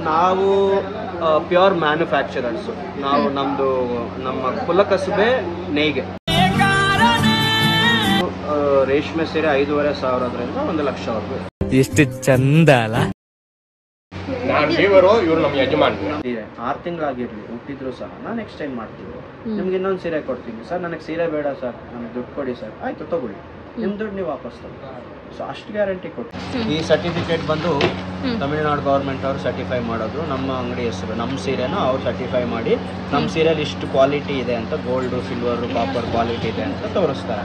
ನಾವು pure manufacturers. ನಾವು ನಮ್ಮ ಕುಲಕಸುಬೆ ನೇಯ್ಗೆ. ರೇಷ್ಮೆ ಸೀರೆ 5,500 1,00,000 ಎಷ್ಟು ಚಂದ ಅಲ್ಲ. ನಾನು ಇವರು ನಮ್ಮ ಯಜಮಾನ್. 6 ತಿಂಗಳಾಗಿರ್ಲಿ ಹುಟ್ಟಿದ್ರು ಸಹ ನಾನು ಎಕ್ಸ್ಚೇಂಜ್ ಮಾಡ್ತೀವಿ. ನಿಮ್ಗೆ ಇನ್ನೊಂದು ಸೀರೆ ಕೊಡ್ತೀನಿ ಸರ್, ನನಗೆ ಸೀರೆ ಬೇಡ ಸರ್, ನನಗೆ ದುಡ್ಡು ಕೊಡಿ ಸರ್. ಆಯ್ತು ತಗೊಳ್ಳಿ, ನಿಮ್ಮ ದುಡ್ಡು ನೀವು ವಾಪಸ್ ತಗೊಳ್ಳಿ. ಸೊ ಅಷ್ಟು ಗ್ಯಾರಂಟಿ ಕೊಡ್ತೀವಿ. ಈ ಸರ್ಟಿಫಿಕೇಟ್ ಬಂದು ತಮಿಳ್ನಾಡು ಗೌರ್ಮೆಂಟ್ ಅವರು ಸರ್ಟಿಫೈ ಮಾಡೋದು. ನಮ್ಮ ಅಂಗಡಿ ಹೆಸರು, ನಮ್ಮ ಸೀರೆನ ಅವ್ರು ಸರ್ಟಿಫೈ ಮಾಡಿ ನಮ್ಮ ಸೀರೆಯಲ್ಲಿ ಇಷ್ಟು ಕ್ವಾಲಿಟಿ ಇದೆ ಅಂತ, ಗೋಲ್ಡು ಸಿಲ್ವರು ಕಾಪರ್ ಕ್ವಾಲಿಟಿ ಇದೆ ಅಂತ ತೋರಿಸ್ತಾರೆ.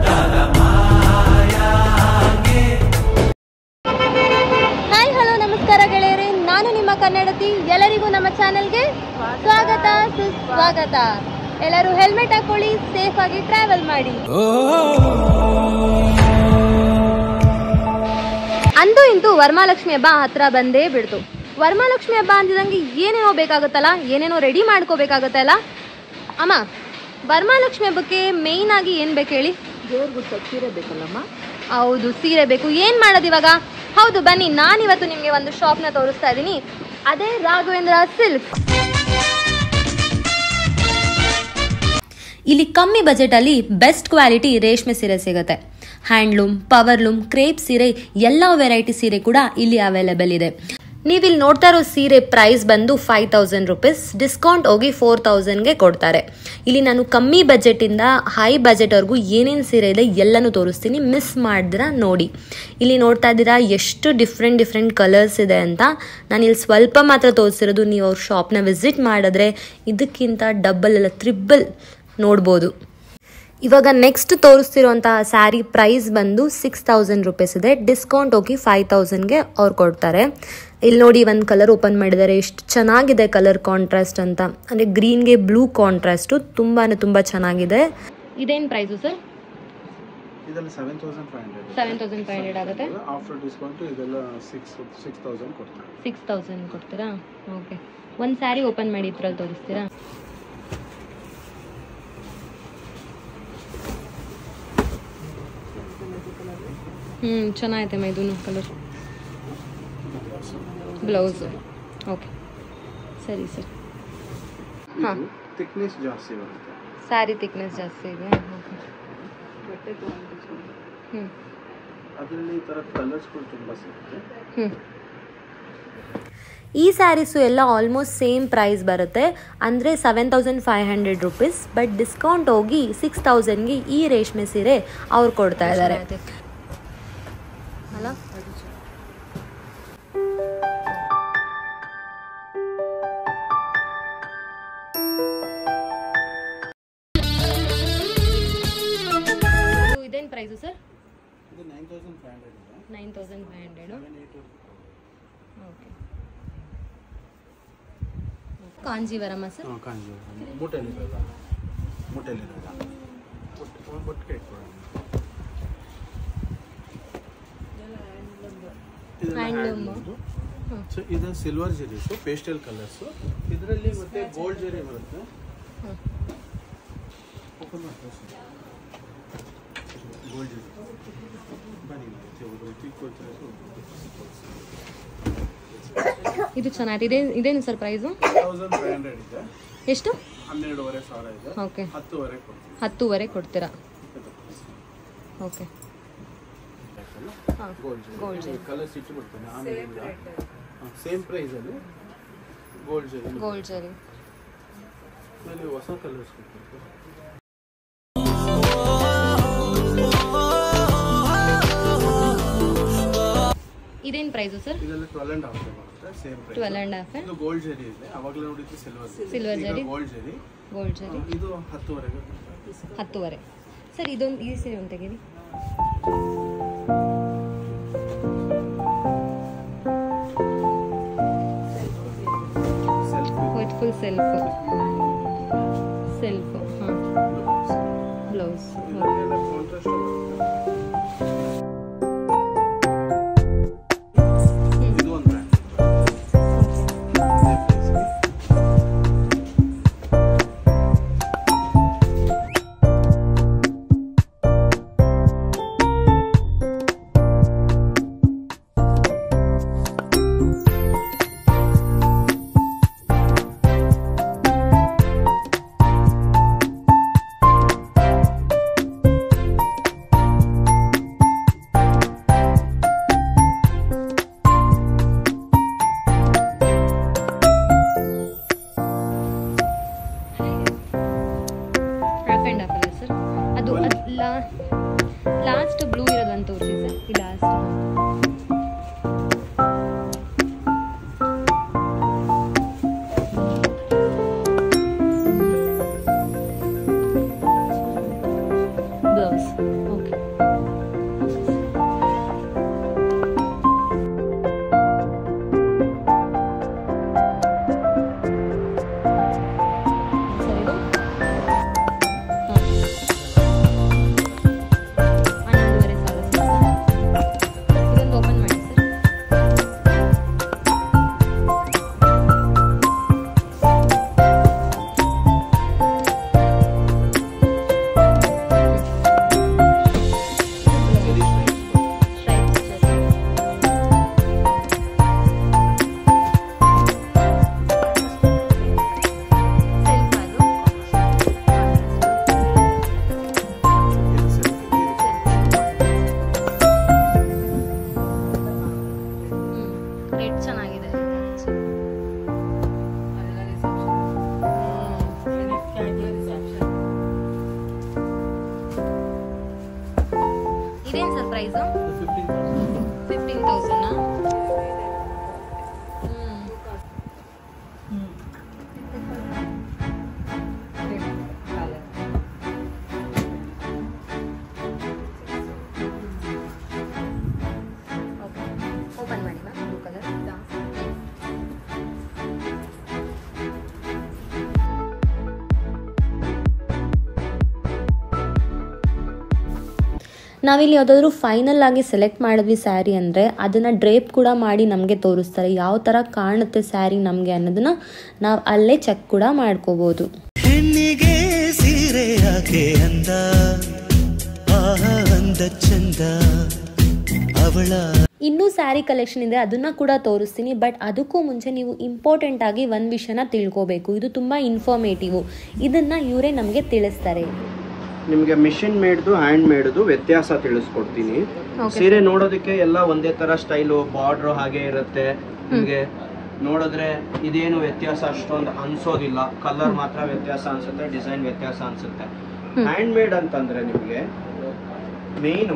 ಹಾಯ್ ಹಲೋ ನಮಸ್ಕಾರ ಗೆಳೆಯರೆ, ನಾನು ನಿಮ್ಮ ಕನ್ನಡತಿ. ಎಲ್ಲರಿಗೂ ನಮ್ಮ ಚಾನೆಲ್ಗೆ ಸ್ವಾಗತ ಸುಸ್ವಾಗತ. ಎಲ್ಲರೂ ಹೆಲ್ಮೆಟ್ ಹಾಕೊಳ್ಳಿ, ಸೇಫ್ ಆಗಿ ಟ್ರಾವೆಲ್ ಮಾಡಿ. ಅಂದು ಇಂದು ವರಮಹಾಲಕ್ಷ್ಮಿ ಹಬ್ಬ ಹತ್ರ ಬಂದೇ ಬಿಡ್ತು. ವರಮಹಾಲಕ್ಷ್ಮಿ ಹಬ್ಬ ಅಂತಿದಂಗೆ ಏನೇನೋ ಬೇಕಾಗುತ್ತಲ್ಲ, ಏನೇನೋ ರೆಡಿ ಮಾಡ್ಕೋಬೇಕಾಗತ್ತಲ್ಲ. ಅಮ್ಮ, ವರಮಹಾಲಕ್ಷ್ಮಿ ಹಬ್ಬಕ್ಕೆ ಮೇಯ್ನ್ ಆಗಿ ಏನು ಬೇಕು ಹೇಳಿ? ದೇವ್ರಿಗೆ ಸೀರೆ ಬೇಕಲ್ಲಮ್ಮ? ಹೌದು, ಸೀರೆ ಬೇಕು. ಏನು ಮಾಡೋದು ಇವಾಗ? ಹೌದು, ಬನ್ನಿ, ನಾನಿವತ್ತು ನಿಮಗೆ ಒಂದು ಶಾಪ್ನ ತೋರಿಸ್ತಾ ಇದ್ದೀನಿ. ಅದೇ ರಾಘವೇಂದ್ರ ಸಿಲ್ಕ್. ಇಲ್ಲಿ ಕಮ್ಮಿ ಬಜೆಟಲ್ಲಿ ಬೆಸ್ಟ್ ಕ್ವಾಲಿಟಿ ರೇಷ್ಮೆ ಸೀರೆ ಸಿಗುತ್ತೆ. ಹ್ಯಾಂಡ್ಲೂಮ್, ಪವರ್ಲೂಮ್, ಕ್ರೇಪ್ ಸೀರೆ, ಎಲ್ಲ ವೆರೈಟಿ ಸೀರೆ ಕೂಡ ಇಲ್ಲಿ ಅವೈಲೇಬಲ್ ಇದೆ. ನೀವಿಲ್ಲಿ ನೋಡ್ತಾ ಇರೋ ಸೀರೆ ಪ್ರೈಸ್ ಬಂದು 5,000 ರುಪೀಸ್. ಡಿಸ್ಕೌಂಟ್ ಹೋಗಿ 4,000ಗೆ ಕೊಡ್ತಾರೆ. ಇಲ್ಲಿ ನಾನು ಕಮ್ಮಿ ಬಜೆಟಿಂದ ಹೈ ಬಜೆಟ್ವರೆಗೂ ಏನೇನು ಸೀರೆ ಇದೆ ಎಲ್ಲನೂ ತೋರಿಸ್ತೀನಿ, ಮಿಸ್ ಮಾಡಿದ್ರ ನೋಡಿ. ಇಲ್ಲಿ ನೋಡ್ತಾ ಇದ್ದೀರಾ ಎಷ್ಟು ಡಿಫ್ರೆಂಟ್ ಕಲರ್ಸ್ ಇದೆ ಅಂತ. ನಾನು ಇಲ್ಲಿ ಸ್ವಲ್ಪ ಮಾತ್ರ ತೋರಿಸಿರೋದು. ನೀವು ಅವ್ರ ಶಾಪ್ನ ವಿಸಿಟ್ ಮಾಡಿದ್ರೆ ಇದಕ್ಕಿಂತ ಡಬಲ್ ಅಲ್ಲ ಟ್ರಿಬಲ್ ನೋಡ್ಬೋದು. ಇವಾಗ ನೆಕ್ಸ್ಟ್ ತೋರಿಸ್ತಿರೋಂತಹ ಸ್ಯಾರಿ ಪ್ರೈಸ್ ಬಂದು 6,000 ರುಪೀಸ್ ಇದೆ. ಡಿಸ್ಕೌಂಟ್ ಹೋಗಿ 5,000ಗೆ ಅವ್ರು ಕೊಡ್ತಾರೆ. ಇಲ್ಲಿ ನೋಡಿ, ಒಂದು ಕಲರ್ ಓಪನ್ ಮಾಡಿದ್ದಾರೆ. ಎಷ್ಟು ಚೆನ್ನಾಗಿದೆ ಕಲರ್ ಕಾಂಟ್ರಾಸ್ಟ್ ಅಂತ, ಅಂದರೆ ಗ್ರೀನ್ಗೆ ಬ್ಲೂ ಕಾಂಟ್ರಾಸ್ಟು ತುಂಬ ಚೆನ್ನಾಗಿದೆ. ಇದೇನು ಪ್ರೈಸು ಸರ್? ಇದೆಲ್ಲ 7,500. 7,500 ಆಗುತ್ತೆ. ಆಫ್ಟರ್ ಡಿಸ್ಕೌಂಟ್ ಇದೆಲ್ಲ 6,000 ಕೊಡ್ತಾರೆ. 6,000 ಕೊಡ್ತೀರಾ? ಓಕೆ. ಒಂದು ಸ್ಯಾರಿ ಓಪನ್ ಮಾಡಿ ಇದ್ರಲ್ಲಿ ತೋರಿಸ್ತೀರಾ? ಚೆನ್ನಾಗೈತೆ ಇದೂ ಕಲರ್. ಬ್ಲೌಸು ಓಕೆ, ಸರಿ ಸರ್. ಹಾಂ, ಥಿಕ್ನೆಸ್ ಜಾಸ್ತಿ ಬರುತ್ತೆ. ಸ್ಯಾರಿ ಥಿಕ್ನೆಸ್ ಜಾಸ್ತಿ ಇದೆ. ಅದರಲ್ಲಿ ಈ ಥರ ಕಲರ್ಸ್ಗಳು ತುಂಬ ಸಿಗುತ್ತೆ. ಈ ಸ್ಯಾರೀಸು ಎಲ್ಲ ಆಲ್ಮೋಸ್ಟ್ ಸೇಮ್ ಪ್ರೈಸ್ ಬರುತ್ತೆ, ಅಂದರೆ 7,500 ರುಪೀಸ್. ಬಟ್ ಡಿಸ್ಕೌಂಟ್ ಹೋಗಿ 6,000ಗೆ ಈ ರೇಷ್ಮೆ ಸೀರೆ ಅವ್ರು ಕೊಡ್ತಾ ಇದ್ದಾರೆ ಅಲ್ಲ. ಇದೇನು ಪ್ರೈಸು ಸರ್? ಇದು 9,500 ಇದೆ. 9,500. ಓಕೆ. ಕಾಂಜೀವರಮ ಸರ್? ಕಾಂಜೀವರಮ. ಮುಟ್ಟೆಲಿರೋದ ಬೊಟ್ಟಿಗೆ ಇಟ್ಕೊಳ್ಳೋಣ. ಹ್ಯಾಂಡ್ಲೂಮ್. ಸೊ ಇದು ಸಿಲ್ವರ್ ಜರೀಸು, ಪೇಸ್ಟಲ್ ಕಲರ್ಸು. ಇದರಲ್ಲಿ ಮತ್ತೆ ಗೋಲ್ಡ್ ಜರಿ ಬರುತ್ತೆ. ಓಪನ್ ಮಾಡ್ತೀವಿ ಸರ್. ಗೋಲ್ಡ್ ಜರಿ ಬನ್ನಿ. ಇದು ಚೆನ್ನಾಗಿದೆ. ಇದೇನು ಸರ್ ಪ್ರೈಸು? 1,500 ಇದೆ. ಎಷ್ಟು? 12,500 ಇದೆ. ಓಕೆ. 10,000 ಕೊಡ್ತೀರಾ? ಓಕೆ. ಗೋಲ್ಡ್ ಕಲರ್ಸ್ ಇಟ್ಟು ಬಿಡ್ತಾನೆ. ಆಮೇಲೆ ಸೇಮ್ ಪ್ರೈಸ್ ಅಲ್ಲಿ ಗೋಲ್ಡ್ ಜರಿ ಅಲ್ಲಿ ಹೊಸ ಕಲರ್ಸ್ ಕೊಡ್ತಾರೆ. ಇದೇನು ಪ್ರೈಸು ಸರ್? ಇದೆಲ್ಲ 12.5 ಬರುತ್ತೆ. Same price. 12.5. ಇದು ಗೋಲ್ಡ್ ಜರಿ ಇದೆ. ಅವಾಗಲೇ ನೋಡಿದ್ದು ಸಿಲ್ವರ್ ಜರಿ. ಗೋಲ್ಡ್ ಜರಿ ಇದು 10,000 10,000. ಸರ್, ಇದೊಂದು ಈ ಸೀರೆ ಒಂದು ತೆಗೀರಿ. Full self. ಹಾಂ, ಬ್ಲೌಸ್. ಫಸ್ಟ್ ಬ್ಲೂ ಇರೋದು ಅಂತ ತೋರಿಸಿ ಸರ್, ಈ ಲಾಸ್ಟ್. Blouse okay. ಇದೇನು ಸರ್ ಪ್ರೈಸ್? 15,000. ಓಪನ್ ಮಾಡಿ ಮ್ಯಾಮ್. ಬ್ಲೂ ಕಲರ್ ನಾವಿಲ್ಲಿ ಯಾವುದಾದ್ರೂ ಫೈನಲ್ ಆಗಿ ಸೆಲೆಕ್ಟ್ ಮಾಡಿದ್ವಿ ಸ್ಯಾರಿ ಅಂದರೆ ಅದನ್ನು ಡ್ರೇಪ್ ಕೂಡ ಮಾಡಿ ನಮಗೆ ತೋರಿಸ್ತಾರೆ, ಯಾವ ಥರ ಕಾಣುತ್ತೆ ಸ್ಯಾರಿ ನಮಗೆ ಅನ್ನೋದನ್ನ ನಾವು ಅಲ್ಲೇ ಚೆಕ್ ಕೂಡ ಮಾಡ್ಕೋಬೋದು. ಹೆಣ್ಣಿಗೆ ಸೀರೆ ಯಾಕೆ ಅಂದ ಅಂದ ಚಂದ ಅವಳ ಇನ್ನೂ ಸ್ಯಾರಿ ಕಲೆಕ್ಷನ್ ಇದೆ, ಅದನ್ನ ಕೂಡ ತೋರಿಸ್ತೀನಿ. ಬಟ್ ಅದಕ್ಕೂ ಮುಂಚೆ ನೀವು ಇಂಪಾರ್ಟೆಂಟ್ ಆಗಿ ಒಂದು ವಿಷಯನ ತಿಳ್ಕೋಬೇಕು, ಇದು ತುಂಬ ಇನ್ಫಾರ್ಮೇಟಿವ್. ಇದನ್ನು ಇವರೇ ನಮಗೆ ತಿಳಿಸ್ತಾರೆ. ನಿಮಗೆ ಮಿಷಿನ್ ಮೇಡ್ದು ಹ್ಯಾಂಡ್ ಮೇಡ್ದು ವ್ಯತ್ಯಾಸ ತಿಳಿಸ್ಕೊಡ್ತೀನಿ. ಸೀರೆ ನೋಡೋದಕ್ಕೆ ಎಲ್ಲ ಒಂದೇ ತರ ಸ್ಟೈಲು, ಬಾರ್ಡ್ರು ಹಾಗೆ ಇರುತ್ತೆ. ನಿಮಗೆ ನೋಡಿದ್ರೆ ಇದೇನು ವ್ಯತ್ಯಾಸ ಅಷ್ಟೊಂದು ಅನ್ಸೋದಿಲ್ಲ, ಕಲರ್ ಮಾತ್ರ ವ್ಯತ್ಯಾಸ ಅನ್ಸುತ್ತೆ, ಡಿಸೈನ್ ವ್ಯತ್ಯಾಸ ಅನ್ಸುತ್ತೆ. ಹ್ಯಾಂಡ್ ಮೇಡ್ ಅಂತಂದ್ರೆ ನಿಮಗೆ ಮೇನು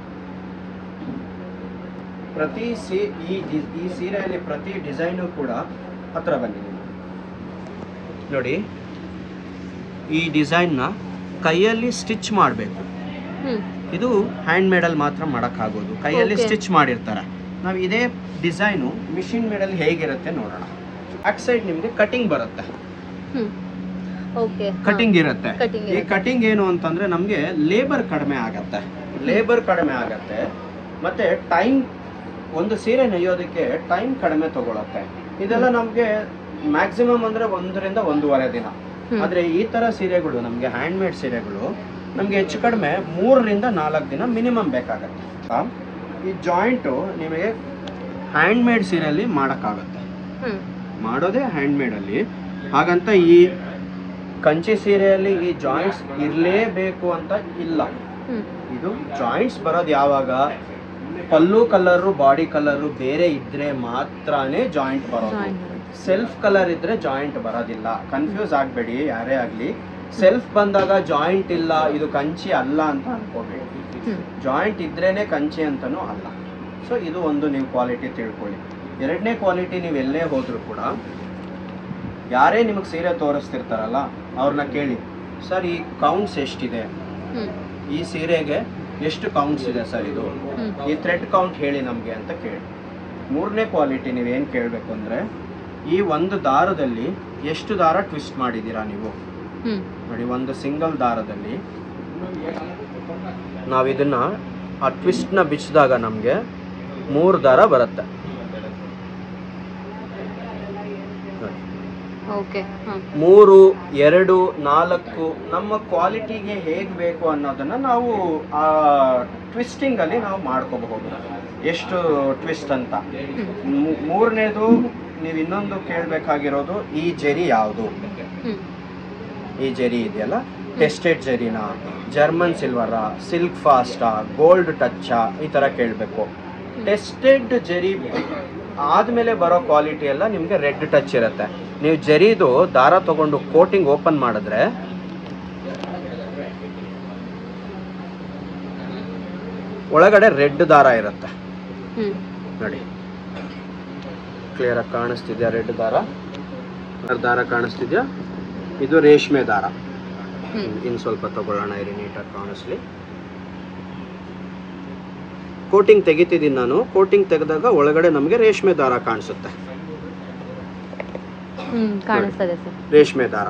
ಪ್ರತಿ ಈ ಸೀರೆಯಲ್ಲಿ ಪ್ರತಿ ಡಿಸೈನು ಕೂಡ ಹತ್ರ ಬಂದಿದೆ ನೋಡಿ. ಈ ಡಿಸೈನ್ನ ಕೈಯಲ್ಲಿ ಸ್ಟಿಚ್ ಮಾಡಬೇಕು. ಇದು ಹ್ಯಾಂಡ್ ಮೇಡಲ್ಲಿ ಮಾತ್ರ ಮಾಡೋಕ್ಕಾಗೋದು, ಕೈಯಲ್ಲಿ ಸ್ಟಿಚ್ ಮಾಡಿರ್ತಾರೆ. ನಾವು ಇದೇ ಡಿಸೈನು ಮಿಷಿನ್ ಮೇಡಲ್ಲಿ ಹೇಗಿರುತ್ತೆ ನೋಡೋಣ. ಬ್ಯಾಕ್ ಸೈಡ್ ನಿಮಗೆ ಕಟಿಂಗ್ ಬರುತ್ತೆ, ಕಟಿಂಗ್ ಇರುತ್ತೆ. ಈ ಕಟಿಂಗ್ ಏನು ಅಂತಂದ್ರೆ ನಮಗೆ ಲೇಬರ್ ಕಡಿಮೆ ಆಗತ್ತೆ, ಮತ್ತೆ ಟೈಮ್, ಒಂದು ಸೀರೆ ನೇಯೋದಕ್ಕೆ ಟೈಮ್ ಕಡಿಮೆ ತಗೊಳತ್ತೆ. ಇದೆಲ್ಲ ನಮಗೆ ಮ್ಯಾಕ್ಸಿಮಮ್ ಅಂದ್ರೆ 1 ರಿಂದ 1.5 ದಿನ. ಆದ್ರೆ ಈ ತರ ಸೀರೆಗಳು ನಮಗೆ ಹ್ಯಾಂಡ್ ಮೇಡ್ ಸೀರೆಗಳು ನಮಗೆ ಹೆಚ್ಚು ಕಡಿಮೆ 3 ರಿಂದ 4 ದಿನ ಮಿನಿಮಮ್ ಬೇಕಾಗತ್ತೆ. ಈ ಜಾಯಿಂಟು ನಿಮಗೆ ಹ್ಯಾಂಡ್ ಮೇಡ್ ಸೀರೆಯಲ್ಲಿ ಮಾಡೋಕ್ಕಾಗತ್ತೆ, ಮಾಡೋದೇ ಹ್ಯಾಂಡ್ ಮೇಡಲ್ಲಿ. ಹಾಗಂತ ಈ ಕಂಚಿ ಸೀರೆಯಲ್ಲಿ ಈ ಜಾಯಿಂಟ್ಸ್ ಇರಲೇಬೇಕು ಅಂತ ಇಲ್ಲ. ಇದು ಜಾಯಿಂಟ್ಸ್ ಬರೋದು ಯಾವಾಗ ಪಲ್ಲು ಕಲರು ಬಾಡಿ ಕಲರು ಬೇರೆ ಇದ್ರೆ ಮಾತ್ರನೇ ಜಾಯಿಂಟ್ ಬರೋದು. ಸೆಲ್ಫ್ ಕಲರ್ ಇದ್ರೆ ಜಾಯಿಂಟ್ ಬರೋದಿಲ್ಲ. ಕನ್ಫ್ಯೂಸ್ ಆಗಬೇಡಿ ಯಾರೇ ಆಗಲಿ. ಸೆಲ್ಫ್ ಬಂದಾಗ ಜಾಯಿಂಟ್ ಇಲ್ಲ, ಇದು ಕಂಚಿ ಅಲ್ಲ ಅಂತ ಅನ್ಕೋಬೇಡಿ. ಜಾಯಿಂಟ್ ಇದ್ರೇನೆ ಕಂಚಿ ಅಂತನೂ ಅಲ್ಲ. ಸೊ ಇದು ಒಂದು ನೀವು ಕ್ವಾಲಿಟಿ ತಿಳ್ಕೊಳ್ಳಿ. ಎರಡನೇ ಕ್ವಾಲಿಟಿ, ನೀವು ಎಲ್ಲೇ ಹೋದ್ರು ಕೂಡ ಯಾರೇ ನಿಮಗೆ ಸೀರೆ ತೋರಿಸ್ತಿರ್ತಾರಲ್ಲ ಅವ್ರನ್ನ ಕೇಳಿ, ಸರ್ ಈ ಕೌಂಟ್ಸ್ ಎಷ್ಟಿದೆ, ಈ ಸೀರೆಗೆ ಎಷ್ಟು ಕೌಂಟ್ಸ್ ಇದೆ ಸರ್, ಇದು ಈ ಥ್ರೆಡ್ ಕೌಂಟ್ ಹೇಳಿ ನಮಗೆ ಅಂತ ಕೇಳಿ. ಮೂರನೇ ಕ್ವಾಲಿಟಿ ನೀವೇನು ಕೇಳಬೇಕು ಅಂದರೆ, ಈ ಒಂದು ದಾರದಲ್ಲಿ ಎಷ್ಟು ದಾರ ಟ್ವಿಸ್ಟ್ ಮಾಡಿದ್ದೀರಾ ನೀವು ನೋಡಿ. ಒಂದು ಸಿಂಗಲ್ ದಾರದಲ್ಲಿ ನಾವಿದನ್ನ ಆ ಟ್ವಿಸ್ಟ್ನ ಬಿಚ್ಚಿದಾಗ ನಮಗೆ 3 ದಾರ ಬರುತ್ತೆ. 3, 2, 4 ನಮ್ಮ ಕ್ವಾಲಿಟಿಗೆ ಹೇಗೆ ಬೇಕು ಅನ್ನೋದನ್ನ ನಾವು ಆ ಟ್ವಿಸ್ಟಿಂಗ್ ಅಲ್ಲಿ ನಾವು ಮಾಡ್ಕೋಬಹುದು, ಎಷ್ಟು ಟ್ವಿಸ್ಟ್ ಅಂತ. ಮೂರನೇದು ನೀವು ಇನ್ನೊಂದು ಕೇಳಬೇಕಾಗಿರೋದು, ಈ ಜರಿ ಯಾವುದು, ಈ ಜರಿ ಇದೆಯಲ್ಲ, ಟೆಸ್ಟೆಡ್ ಜರಿನಾ, ಜರ್ಮನ್ ಸಿಲ್ವರಾ, ಸಿಲ್ಕ್ ಫಾಸ್ಟಾ, ಗೋಲ್ಡ್ ಟಚ್ಚಾ, ಈ ಥರ ಕೇಳಬೇಕು. ಟೆಸ್ಟೆಡ್ ಜರಿ ಆದಮೇಲೆ ಬರೋ ಕ್ವಾಲಿಟಿ ಎಲ್ಲ ನಿಮಗೆ ರೆಡ್ ಟಚ್ ಇರುತ್ತೆ. ನೀವು ಜರಿದು ದಾರ ತಗೊಂಡು ಕೋಟಿಂಗ್ ಓಪನ್ ಮಾಡಿದ್ರೆ ಒಳಗಡೆ ರೆಡ್ ದಾರ ಇರುತ್ತೆ ನೋಡಿ, ಕ್ಲಿಯರ್ ಆಗಿ ಕಾಣಿಸ್ತಿದ್ಯಾ? ರೆಡ್ ದಾರ ಕಾಣಿಸ್ತಿದ್ಯಾ? ಇದು ರೇಷ್ಮೆ ದಾರ. ಇನ್ನು ಸ್ವಲ್ಪ ತಗೊಳ್ಳೋಣ ಇರಿ, ನೀಟಾಗಿ ಕಾಣಿಸ್ಲಿ. ಕೋಟಿಂಗ್ ತೆಗಿತಿದ್ದೀನಿ ನಾನು. ಕೋಟಿಂಗ್ ತೆಗೆದಾಗ ಒಳಗಡೆ ನಮಗೆ ರೇಷ್ಮೆ ದಾರ ಕಾಣಿಸುತ್ತೆ. ರೇಷ್ಮೆ ದಾರ.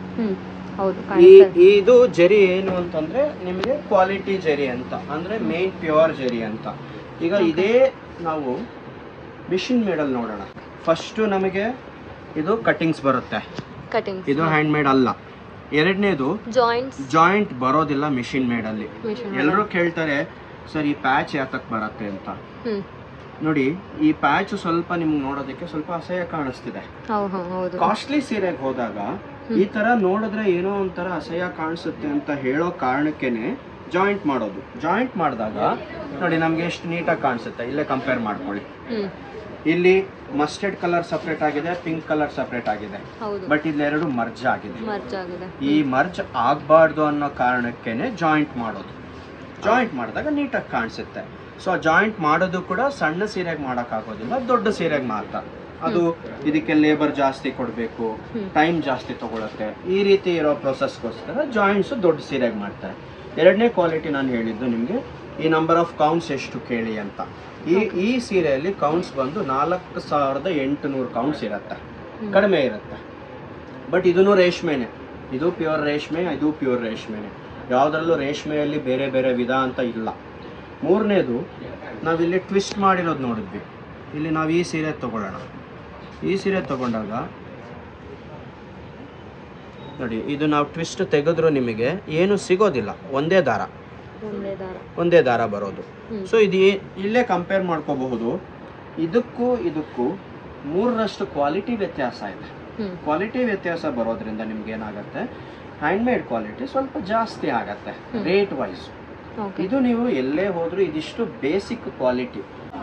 ಇದು ಜರಿ ಏನು ಅಂತಂದ್ರೆ ನಿಮಗೆ ಕ್ವಾಲಿಟಿ ಜರಿ ಅಂತ, ಅಂದ್ರೆ ಮೇನ್ ಪ್ಯೂರ್ ಜರಿ ಅಂತ. ಈಗ ಇದೇ ನಾವು ಮಿಷಿನ್ ಮೇಡಲ್ ನೋಡೋಣ. ಫಸ್ಟ್ ನಮಗೆ ಇದು ಕಟಿಂಗ್ಸ್ ಬರುತ್ತೆ, ಇದು ಹ್ಯಾಂಡ್ ಮೇಡ್ ಅಲ್ಲ. ಎರಡನೇದು ಜಾಯಿಂಟ್ ಬರೋದಿಲ್ಲ ಮಿಷಿನ್ ಮೇಡ್ ಅಲ್ಲಿ. ಎಲ್ಲರೂ ಕೇಳ್ತಾರೆ ಸರ್ ಈ ಪ್ಯಾಚ್ ಯಾತಕ್ ಬರುತ್ತೆ ಅಂತ. ನೋಡಿ, ಈ ಪ್ಯಾಚ್ ಸ್ವಲ್ಪ ನಿಮ್ಗೆ ನೋಡೋದಕ್ಕೆ ಸ್ವಲ್ಪ ಅಸಹ್ಯ ಕಾಣಿಸ್ತಿದೆ. ಕಾಸ್ಟ್ಲಿ ಸೀರೆಗೆ ಹೋದಾಗ ಈ ತರ ನೋಡಿದ್ರೆ ಏನೋ ಒಂಥರ ಅಸಹ್ಯ ಕಾಣಿಸುತ್ತೆ ಅಂತ ಹೇಳೋ ಕಾರಣಕ್ಕೇನೆ ಜಾಯಿಂಟ್ ಮಾಡೋದು. ಜಾಯಿಂಟ್ ಮಾಡಿದಾಗ ನೋಡಿ ನಮ್ಗೆ ಎಷ್ಟು ನೀಟಾಗಿ ಕಾಣಿಸುತ್ತೆ. ಇಲ್ಲೇ ಕಂಪೇರ್ ಮಾಡ್ಕೊಳ್ಳಿ. ಇಲ್ಲಿ ಮಸ್ಟರ್ಡ್ ಕಲರ್ ಸಪ್ರೇಟ್ ಆಗಿದೆ, ಪಿಂಕ್ ಕಲರ್ ಸಪ್ರೇಟ್ ಆಗಿದೆ, ಬಟ್ ಇಲ್ಲೆರಡು ಮರ್ಜ್ ಆಗಿದೆ. ಈ ಮರ್ಜ್ ಆಗ್ಬಾರ್ದು ಅನ್ನೋ ಕಾರಣಕ್ಕೇನೆ ಜಾಯಿಂಟ್ ಮಾಡೋದು. ಜಾಯಿಂಟ್ ಮಾಡಿದಾಗ ನೀಟಾಗಿ ಕಾಣಿಸುತ್ತೆ. ಸೊ ಜಾಯಿಂಟ್ ಮಾಡೋದು ಕೂಡ ಸಣ್ಣ ಸೀರೆಗೆ ಮಾಡಕ್ ಆಗೋದಿಲ್ಲ, ದೊಡ್ಡ ಸೀರೆಗೆ ಮಾತ್ರ. ಅದು ಇದಕ್ಕೆ ಲೇಬರ್ ಜಾಸ್ತಿ ಕೊಡಬೇಕು, ಟೈಮ್ ಜಾಸ್ತಿ ತಗೊಳುತ್ತೆ. ಈ ರೀತಿ ಇರೋ ಪ್ರೊಸೆಸ್ಗೋಸ್ಕರ ಜಾಯಿಂಟ್ಸ್ ದೊಡ್ಡ ಸೀರೆಗೆ ಮಾಡ್ತಾರೆ. ಎರಡನೇ ಕ್ವಾಲಿಟಿ ನಾನು ಹೇಳಿದ್ದು ನಿಮಗೆ, ಈ ನಂಬರ್ ಆಫ್ ಕೌಂಟ್ಸ್ ಎಷ್ಟು ಕೇಳಿ ಅಂತ. ಈ ಸೀರೆಯಲ್ಲಿ ಕೌಂಟ್ಸ್ ಬಂದು 4800 ಕೌಂಟ್ಸ್ ಇರುತ್ತೆ, ಕಡಿಮೆ ಇರುತ್ತೆ. ಬಟ್ ಇದೂ ರೇಷ್ಮೆನೆ, ಇದು ಪ್ಯೂರ್ ರೇಷ್ಮೆ, ಇದು ಪ್ಯೂರ್ ರೇಷ್ಮೆನೆ. ಯಾವುದ್ರಲ್ಲೂ ರೇಷ್ಮೆಯಲ್ಲಿ ಬೇರೆ ಬೇರೆ ವಿಧ ಅಂತ ಇಲ್ಲ. ಮೂರನೇದು, ನಾವಿಲ್ಲಿ ಟ್ವಿಸ್ಟ್ ಮಾಡಿರೋದು ನೋಡಿದ್ವಿ. ಇಲ್ಲಿ ನಾವು ಈ ಸೀರೆ ತಗೊಳ್ಳೋಣ. ಈ ಸೀರೆ ತಗೊಂಡಾಗ ನೋಡಿ, ಇದು ನಾವು ಟ್ವಿಸ್ಟ್ ತೆಗೆದ್ರೂ ನಿಮಗೆ ಏನು ಸಿಗೋದಿಲ್ಲ, ಒಂದೇ ದಾರ ಬರೋದು. ಸೊ ಇದು ಇಲ್ಲೇ ಕಂಪೇರ್ ಮಾಡ್ಕೋಬಹುದು. ಇದಕ್ಕೂ 3ರಷ್ಟು ಕ್ವಾಲಿಟಿ ವ್ಯತ್ಯಾಸ ಇದೆ. ಕ್ವಾಲಿಟಿ ವ್ಯತ್ಯಾಸ ಬರೋದ್ರಿಂದ ನಿಮ್ಗೆ ಏನಾಗುತ್ತೆ, ಹ್ಯಾಂಡ್ಮೇಡ್ ಕ್ವಾಲಿಟಿ ಸ್ವಲ್ಪ ಜಾಸ್ತಿ ಆಗತ್ತೆ ರೇಟ್ ವೈಸ್. ಇದು ನೀವು ಎಲ್ಲೇ ಹೋದ್ರು ಇದಿಷ್ಟು ಬೇಸಿಕ್ ಕ್ವಾಲಿಟಿ.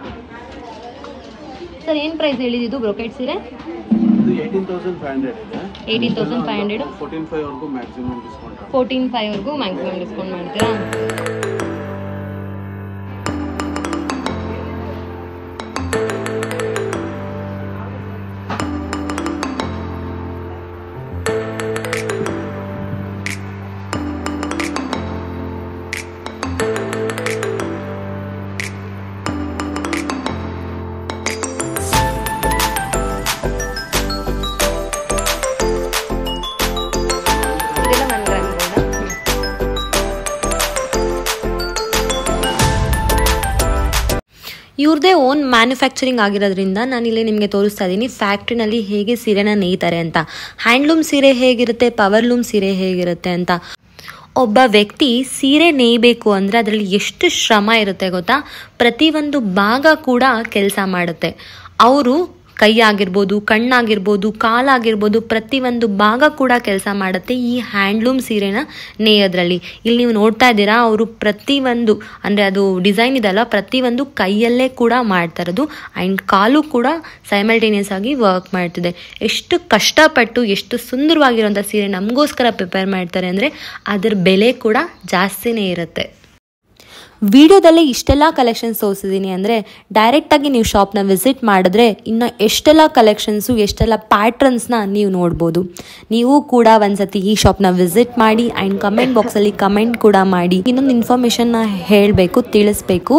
ಸರ್ ಏನು ಪ್ರೈಸ್ ಹೇಳಿದ್ದು ಬ್ರೊಕೆಟ್ ಸೀರೆ? ಇದು 18,500 ಇದೆ. 18,500. 14,500 ವರೆಗೂ ಮ್ಯಾಕ್ಸಿಮಮ್ ಡಿಸ್ಕೌಂಟ್. 14,500 ವರೆಗೂ ಮ್ಯಾಕ್ಸಿಮಮ್ ಡಿಸ್ಕೌಂಟ್ ಮಾಡ್ತೀರಾ? ಇವ್ರದೇ ಓನ್ ಮ್ಯಾನುಫ್ಯಾಕ್ಚರಿಂಗ್ ಆಗಿರೋದ್ರಿಂದ ನಾನಿಲ್ಲಿ ನಿಮಗೆ ತೋರಿಸ್ತಾ ಇದ್ದೀನಿ ಫ್ಯಾಕ್ಟ್ರಿನಲ್ಲಿ ಹೇಗೆ ಸೀರೆನ ನೇಯ್ತಾರೆ ಅಂತ. ಹ್ಯಾಂಡ್ಲೂಮ್ ಸೀರೆ ಹೇಗಿರುತ್ತೆ, ಪವರ್ಲೂಮ್ ಸೀರೆ ಹೇಗಿರುತ್ತೆ ಅಂತ. ಒಬ್ಬ ವ್ಯಕ್ತಿ ಸೀರೆ ನೇಯಬೇಕು ಅಂದರೆ ಅದರಲ್ಲಿ ಎಷ್ಟು ಶ್ರಮ ಇರುತ್ತೆ ಗೊತ್ತಾ? ಪ್ರತಿಯೊಂದು ಭಾಗ ಕೂಡ ಕೆಲಸ ಮಾಡುತ್ತೆ. ಅವರು ಕೈ ಆಗಿರ್ಬೋದು, ಕಣ್ಣಾಗಿರ್ಬೋದು, ಕಾಲಾಗಿರ್ಬೋದು, ಪ್ರತಿಯೊಂದು ಭಾಗ ಕೂಡ ಕೆಲಸ ಮಾಡುತ್ತೆ ಈ ಹ್ಯಾಂಡ್ಲೂಮ್ ಸೀರೆನ ನೇಯೋದ್ರಲ್ಲಿ. ಇಲ್ಲಿ ನೀವು ನೋಡ್ತಾ ಇದ್ದೀರಾ, ಅವರು ಪ್ರತಿಯೊಂದು ಅಂದರೆ ಅದು ಡಿಸೈನ್ ಇದೆಲ್ಲ ಪ್ರತಿಯೊಂದು ಕೈಯಲ್ಲೇ ಕೂಡ ಮಾಡ್ತಾ ಇರೋದು. ಆ್ಯಂಡ್ ಕಾಲು ಕೂಡ ಸೈಮಲ್ಟೇನಿಯಸ್ ಆಗಿ ವರ್ಕ್ ಮಾಡ್ತಿದೆ. ಎಷ್ಟು ಕಷ್ಟಪಟ್ಟು ಎಷ್ಟು ಸುಂದರವಾಗಿರೋಂಥ ಸೀರೆ ನಮಗೋಸ್ಕರ ಪ್ರಿಪೇರ್ ಮಾಡ್ತಾರೆ ಅಂದರೆ ಅದರ ಬೆಲೆ ಕೂಡ ಜಾಸ್ತಿನೇ ಇರುತ್ತೆ. ವಿಡಿಯೋದಲ್ಲೇ ಇಷ್ಟೆಲ್ಲ ಕಲೆಕ್ಷನ್ಸ್ ತೋರಿಸಿದ್ದೀನಿ ಅಂದರೆ ಡೈರೆಕ್ಟಾಗಿ ನೀವು ಶಾಪ್ನ ವಿಸಿಟ್ ಮಾಡಿದ್ರೆ ಇನ್ನು ಎಷ್ಟೆಲ್ಲ ಕಲೆಕ್ಷನ್ಸು, ಎಷ್ಟೆಲ್ಲ ಪ್ಯಾಟ್ರನ್ಸ್ನ ನೀವು ನೋಡ್ಬೋದು. ನೀವು ಕೂಡ ಒಂದ್ಸತಿ ಈ ಶಾಪ್ನ ವಿಸಿಟ್ ಮಾಡಿ ಆ್ಯಂಡ್ ಕಮೆಂಟ್ ಬಾಕ್ಸಲ್ಲಿ ಕಮೆಂಟ್ ಕೂಡ ಮಾಡಿ. ಇನ್ನೊಂದು ಇನ್ಫಾರ್ಮೇಷನ್ನ ಹೇಳಬೇಕು, ತಿಳಿಸ್ಬೇಕು.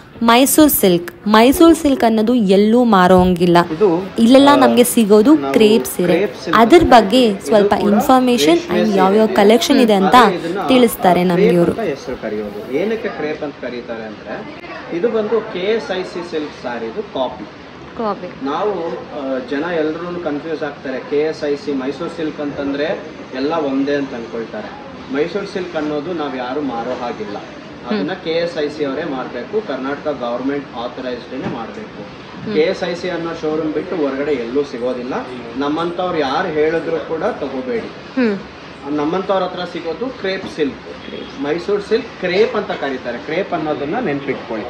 ಮೈಸೂರು ಸಿಲ್ಕ್ ಅನ್ನೋದು ಎಲ್ಲೂ ಮಾರೋಂಗಿಲ್ಲ. ಇಲ್ಲೆಲ್ಲ ನಮಗೆ ಸಿಗೋದು ಕ್ರೇಪ್ ಸೀರೆ. ಅದ್ರ ಬಗ್ಗೆ ಸ್ವಲ್ಪ ಇನ್ಫಾರ್ಮೇಶನ್ ಅಂಡ್ ಯಾವ್ಯಾವ ಕಲೆಕ್ಷನ್ ಇದೆ ಅಂತ ತಿಳಿಸ್ತಾರೆ ನಮ್ಗೆ ಇವರು. ಹೆಸರು ಕರೆಯೋದು ಏನಕ್ಕೆ ಕ್ರೇಪ್ ಅಂತ ಕರೀತಾರೆ ಅಂದ್ರೆ, ಇದು ಬಂದು KSIC ಸಿಲ್ಕ್ ಸಾರಿ, ಇದು ಕಾಪಿ. ನಾವು ಜನ ಎಲ್ಲರೂ ಕನ್ಫ್ಯೂಸ್ ಆಗ್ತಾರೆ. KSIC ಮೈಸೂರು ಸಿಲ್ಕ್ ಅಂತಂದ್ರೆ ಎಲ್ಲ ಒಂದೇ ಅಂತ ಅನ್ಕೊಳ್ತಾರೆ. ಮೈಸೂರು ಸಿಲ್ಕ್ ಅನ್ನೋದು ನಾವು ಯಾರು ಮಾರೋ ಹಾಗಿಲ್ಲ. ಅದನ್ನ KSIC ಅವರೇ ಮಾಡಬೇಕು, ಕರ್ನಾಟಕ ಗವರ್ಮೆಂಟ್ ಆಥರೈಸ್ಡ್ ಮಾಡಬೇಕು. KSIC ಅನ್ನೋ ಶೋರೂಮ್ ಬಿಟ್ಟು ಹೊರಗಡೆ ಎಲ್ಲೂ ಸಿಗೋದಿಲ್ಲ. ನಮ್ಮಂತವ್ರು ಯಾರು ಹೇಳಿದ್ರು ಕೂಡ ತಗೋಬೇಡಿ. ನಮ್ಮಂತವ್ರ ಹತ್ರ ಸಿಗೋದು crepe silk, Mysuru silk. Crepe ಅಂತ ಕರೀತಾರೆ. ಕ್ರೇಪ್ ಅನ್ನೋದನ್ನ ನೆನ್ಪಿಟ್ಕೊಳ್ಳಿ.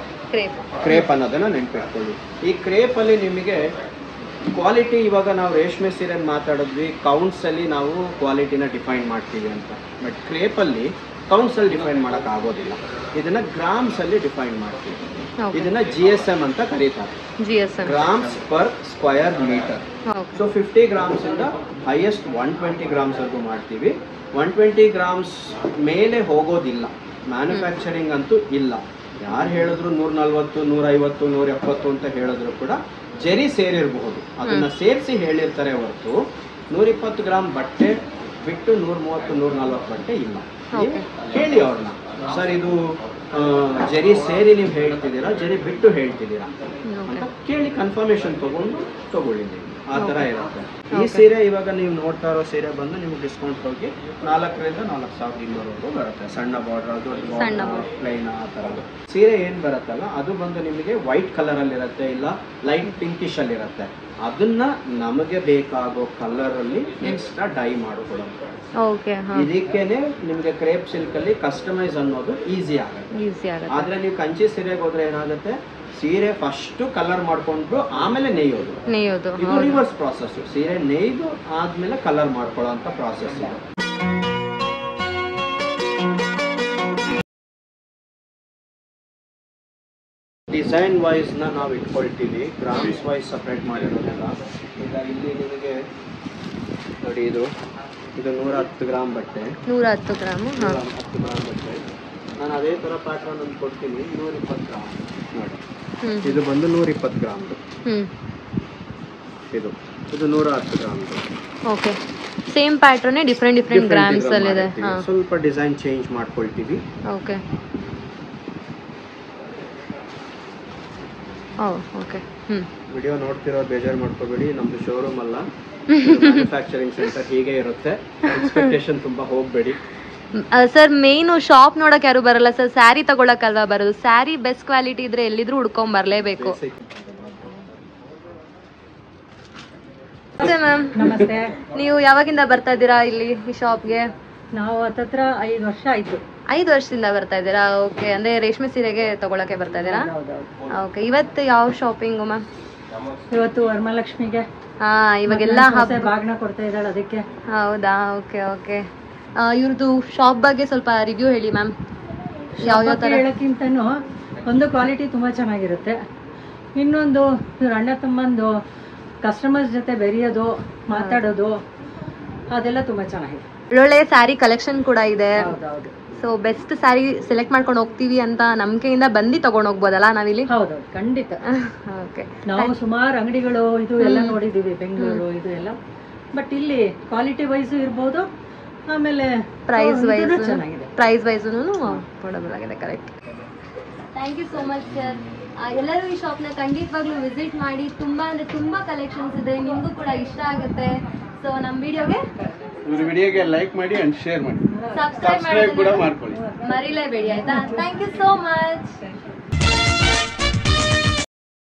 ಈ ಕ್ರೇಪ್ ಅಲ್ಲಿ ನಿಮಗೆ ಕ್ವಾಲಿಟಿ, ಇವಾಗ ನಾವು ರೇಷ್ಮೆ ಸೀರೆ ಮಾತಾಡಿದ್ವಿ, ಕೌಂಟ್ಸ್ ಅಲ್ಲಿ ನಾವು ಕ್ವಾಲಿಟಿನ ಡಿಫೈನ್ ಮಾಡ್ತೀವಿ ಅಂತ. ಬಟ್ ಕ್ರೇಪ್ ಅಲ್ಲಿ ಕೌಂಟ್ಸ್ ಅಲ್ಲಿ ಡಿಫೈನ್ ಮಾಡಕ್ ಆಗೋದಿಲ್ಲ. ಇದನ್ನ ಗ್ರಾಮ್ಸ್ ಅಲ್ಲಿ ಡಿಫೈನ್ ಮಾಡ್ತೀವಿ. ಇದನ್ನ GSM ಅಂತ ಕರೀತಾರೆ, grams per square metre. So 50 grams ಇಂದ ಹೈಯೆಸ್ಟ್ 120 ಗ್ರಾಮ್ಸ್ ವರೆಗೂ ಮಾಡ್ತೀವಿ. 120 ಗ್ರಾಮ್ಸ್ ಮೇಲೆ ಹೋಗೋದಿಲ್ಲ, ಮ್ಯಾನುಫ್ಯಾಕ್ಚರಿಂಗ್ ಅಂತೂ ಇಲ್ಲ. ಯಾರು ಹೇಳಿದ್ರು 140, 150, 170 ಅಂತ ಹೇಳಿದ್ರು ಕೂಡ ಜರಿ ಸೇರಿರಬಹುದು, ಅದನ್ನ ಸೇರಿಸಿ ಹೇಳಿರ್ತಾರೆ ಹೊರತು 120 ಗ್ರಾಮ್ ಬಟ್ಟೆ ಬಿಟ್ಟು 130, 140 ಬಟ್ಟೆ ಇಲ್ಲ. ಹೇಳಿ ಅವ್ರನ್ನ, ಸರ್ ಇದು ಜರಿ ಸೇರಿ ನೀವು ಹೇಳ್ತಿದ್ದೀರಾ, ಜರಿ ಬಿಟ್ಟು ಹೇಳ್ತಿದ್ದೀರಾ ಅಂತ ಕೇಳಿ ಕನ್ಫರ್ಮೇಶನ್ ತಗೊಳ್ಳಿ. ಆ ಥರ ಇರುತ್ತೆ. ಈ ಸೀರೆ ಇವಾಗ ನೀವು ನೋಡ್ತಾ ಇರೋ ಸೀರೆ ಬಂದು ನಿಮ್ಗೆ ಡಿಸ್ಕೌಂಟ್ ಹೋಗಿ 4,000ರಿಂದ 4,200 ಬರುತ್ತೆ. ಸಣ್ಣ ಬಾರ್ಡರ್, ದೊಡ್ಡ ಬಾರ್ಡರ್, ಪ್ಲೈನ್ ಆ ಥರ ಸೀರೆ ಏನು ಬರುತ್ತಲ್ಲ ಅದು ಬಂದು ನಿಮಗೆ ವೈಟ್ ಕಲರಲ್ಲಿ ಇರುತ್ತೆ, ಇಲ್ಲ ಲೈಟ್ ಪಿಂಕಿಶ್ ಅಲ್ಲಿ ಇರುತ್ತೆ. ಅದನ್ನ ನಮಗೆ ಬೇಕಾಗೋ ಕಲರ್ ಅಲ್ಲಿ ಎಕ್ಸ್ಟ್ರಾ ಡೈ ಮಾಡಿಕೊಡೋದು. ಇದಕ್ಕೇನೆ ನಿಮಗೆ ಕ್ರೇಪ್ ಸಿಲ್ಕ್ ಅಲ್ಲಿ ಕಸ್ಟಮೈಸ್ ಅನ್ನೋದು ಈಸಿ ಆಗುತ್ತೆ. ಆದ್ರೆ ನೀವು ಕಂಚಿ ಸೀರೆಗೆ ಹೋದ್ರೆ ಏನಾಗುತ್ತೆ, ಸೀರೆ ಫಸ್ಟ್ ಕಲರ್ ಮಾಡ್ಕೊಂಡು ಆಮೇಲೆ ನೇಯೋದು. ಇದು ರಿವರ್ಸ್ ಪ್ರಾಸೆಸ್. ಸೀರೆ ನೇಯ್ದು ಆದ್ಮೇಲೆ ಕಲರ್ ಮಾಡ್ಕೊಳ್ಳೋ ಅಂತ ಪ್ರಾಸೆಸ್ ಇದು. ಡಿಸೈನ್ ವೈಸ್ ನಾವು ಇಟ್ಕೊಳ್ತೀವಿ, ಗ್ರಾಮ್ಸ್ ವೈಸ್ ಸಪ್ರೇಟ್ ಮಾಡಿರೋದಿಲ್ಲ. ಈಗ ಇಲ್ಲಿ ನಿಮಗೆ ನೋಡಿ, ಇದು 110 ಗ್ರಾಮ್ ಬಟ್ಟೆ, 110 ಗ್ರಾಮ್ ಬಟ್ಟೆ. ನಾನು ಅದೇ ಥರ ಪ್ಯಾಟ್ರನ್ ಒಂದು ಕೊಡ್ತೀನಿ, 120 ಗ್ರಾಮ್ ನೋಡಿ. ಇದು ಬಂದು 120 ಗ್ರಾಮ್, ಇದು 110 gram. Okay, same pattern different grams ಅಲ್ಲಿ ಇದೆ. ಸ್ವಲ್ಪ ಡಿಸೈನ್ ಚೇಂಜ್ ಮಾಡ್ಕೊಳ್ತೀವಿ. Okay okay. ವಿಡಿಯೋ ನೋಡ್ತಿರೋ ಬೇಜಾರು ಮಾಡ್ಕೋಬೇಡಿ, ನಮ್ದು ಶೋರೂಮ್ ಅಲ್ಲ, ಮ್ಯಾನುಫ್ಯಾಕ್ಚರಿಂಗ್ ಸೆಂಟರ್. ಹೀಗೆ ಇರುತ್ತೆ, ಎಕ್ಸ್ಪೆಕ್ಟೇಷನ್ ತುಂಬಾ ಹೋಗ್ಬೇಡಿ. ಸರ್ ಮೇನು ಶಾಪ್ ನೋಡಕ್ ಯಾರು ಬರಲ್ಲ ಸರ್, ಸ್ಯಾರಿ ತಗೊಳಕಲ್ವಾ ಬರೋದು. ಸ್ಯಾರಿ ಬೆಸ್ಟ್ ಕ್ವಾಲಿಟಿ ಇದ್ರೆ ಎಲ್ಲಿದ್ರು ಹುಡ್ಕೊಂಡ್ ಬರ್ಲೇಬೇಕು. ನಮಸ್ತೆ ಮ್ಯಾಮ್. ನಮಸ್ತೆ. ನೀವು ಯಾವಾಗಿಂದ ಬರ್ತಾ ಇದ್ದೀರಾ ಇಲ್ಲಿ ಈ ಶಾಪ್ಗೆ? ನಾವು ಹತ್ತತ್ರ 5 ವರ್ಷ ಆಯ್ತು. 5 ವರ್ಷದಿಂದ ಬರ್ತಾ ಇದ್ದೀರಾ? ಓಕೆ, ಅಂದ್ರೆ ರೇಷ್ಮೆ ಸೀರೆಗೆ ತಗೊಳಕ್ಕೆ ಬರ್ತಾ ಇದ್ದೀರಾ? ಓಕೆ, ಇವತ್ತು ಯಾವ ಶಾಪಿಂಗು ಮ್ಯಾಮ್? ಇವತ್ತು ವರಮಹಾಲಕ್ಷ್ಮಿಗೆ. ಇವಾಗೆಲ್ಲ ಬಾಗ್ನ ಕೊಡ್ತಾ ಇದ್ದಾಳೆ, ಅದಕ್ಕೆ. ಹೌದಾ? Okay okay. ಇವ್ರದ್ದು ಶಾಪ್ ಬಗ್ಗೆ ಸ್ವಲ್ಪ ರಿವ್ಯೂ ಹೇಳಿ ಮ್ಯಾಮ್. ಯಾವ ಥರ ಹೇಳೋಕ್ಕಿಂತನೂ ಒಂದು ಕ್ವಾಲಿಟಿ ತುಂಬ ಚೆನ್ನಾಗಿರುತ್ತೆ, ಇನ್ನೊಂದು ಇವ್ರ ಅಣ್ಣ ತಮ್ಮಂದು ಕಸ್ಟಮರ್ಸ್ ಜೊತೆ ಬೆರೆಯೋದು, ಮಾತಾಡೋದು, ಅದೆಲ್ಲ ತುಂಬ ಚೆನ್ನಾಗಿದೆ. ಒಳ್ಳೊಳ್ಳೆ ಸ್ಯಾರಿ ಕಲೆಕ್ಷನ್ ಕೂಡ ಇದೆ. ಹೌದೌದು. ಸೊ ಬೆಸ್ಟ್ ಸ್ಯಾರಿ ಸೆಲೆಕ್ಟ್ ಮಾಡ್ಕೊಂಡು ಹೋಗ್ತೀವಿ ಅಂತ ನಂಬಿಕೆಯಿಂದ ಬಂದು ತಗೊಂಡು ಹೋಗ್ಬೋದಲ್ಲ ನಾವಿಲ್ಲಿ? ಹೌದೌದು, ಖಂಡಿತ. ಓಕೆ, ನಾವು ಸುಮಾರು ಅಂಗಡಿಗಳು ಇದು ಎಲ್ಲ ನೋಡಿದ್ದೀವಿ, ಬೆಂಗಳೂರು ಇದು ಎಲ್ಲ. ಬಟ್ ಇಲ್ಲಿ ಕ್ವಾಲಿಟಿ ವೈಸು ಇರ್ಬೋದು, ಆಮೇಲೆ ಪ್ರೈಸ್ ವೈಸ್ ಚೆನ್ನಾಗಿದೆ. ಪ್ರೈಸ್ ವೈಸೂ ಕೊಡಬಲ್ ಆಗಿದೆ. Correct. Thank you so much sir. ಎಲ್ಲರೂ ಈ ಶಾಪ್ನ ಖಂಡಿತವಾಗ್ಲೂ ವಿಸಿಟ್ ಮಾಡಿ. ತುಂಬಾ ಅಂದ್ರೆ ತುಂಬಾ ಕಲೆಕ್ಷನ್ಸ್ ಇದೆ, ನಿಮಗೂ ಕೂಡ ಇಷ್ಟ ಆಗುತ್ತೆ. ಸೊ ನಮ್ಮ ವಿಡಿಯೋಗೆ ಲೈಕ್ ಮಾಡಿ ಅಂಡ್ ಶೇರ್ ಮಾಡಿ, ಸಬ್ಸ್ಕ್ರೈಬ್ ಕೂಡ ಮಾಡ್ಕೊಳ್ಳಿ, ಮರಿಲೇಬೇಡಿ ಆಯ್ತಾ? Thank you so much.